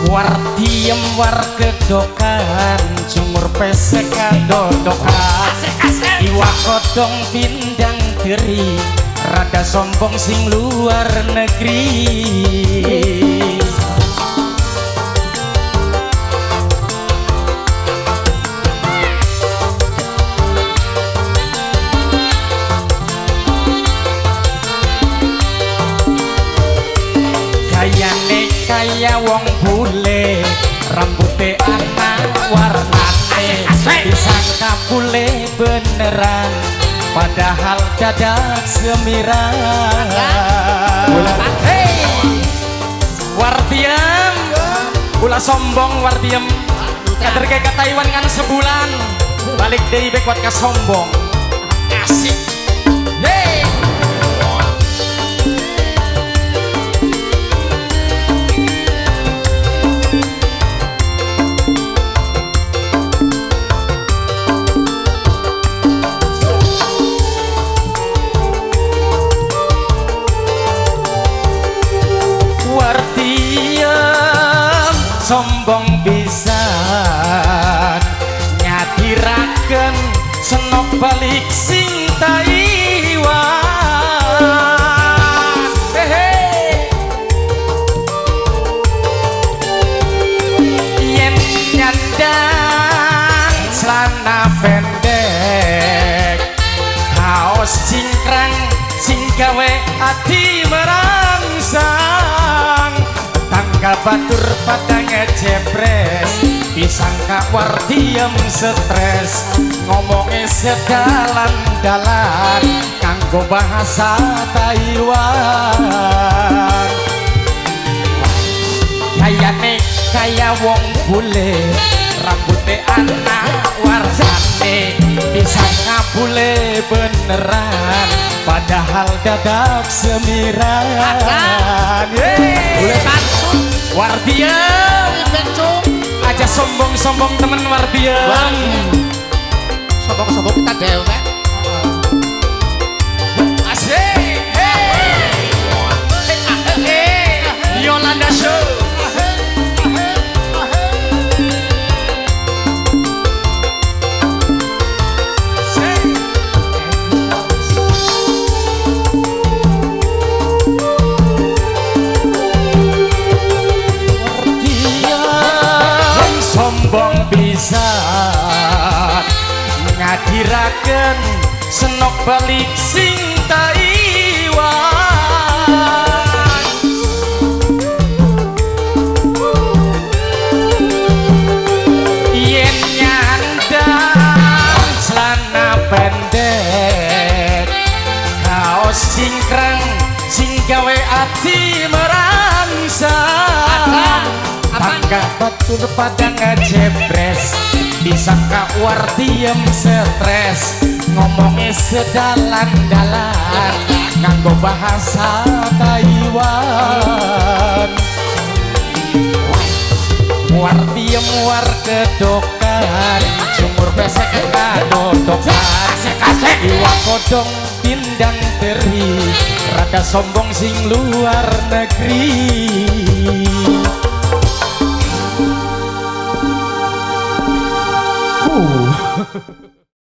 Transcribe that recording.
Wardiem warga dokan jumur pesek dodokan iwak kodong pindang teri rada sombong sing luar negeri. Gayane kaya wong bule, rambutnya anak warnane disangka bule beneran, padahal dadak semiran. Hey, Wardiem, ulah sombong Wardiem, kader kayak Taiwan kan sebulan, balik dari bekuat ka sombong, asik. Hey. Sombong pisan nyadiraken senok balik sing Taiwan. Hehe, yen nyandang celana pendek kaos cingkrang sing gawe ati merangsang, tangga batur pada ngejepres, disangka Wardiem stres, ngomongnya sedalan-dalan kanggo bahasa Taiwan. Kayane kaya wong bule, rambutnya anak warnane disangka bule beneran, padahal dadak semiran. Bule pantun Wardiem aja sombong-sombong temen Wardiem, sombong-sombong kita dewek asik. Hey, Yolanda Show. Ngadiraken senok balik sing Taiwan, yen nyandang celana pendek kaos cingkrang sing gawe ati merangsang, tangga batur pada ngejepres, disangka Wardiem stres, ngomongnya sedalan-dalan nganggo bahasa Taiwan. Wardiem warga dokan jumur pesek dodokan iwak kodong pindang teri rada sombong sing luar negeri.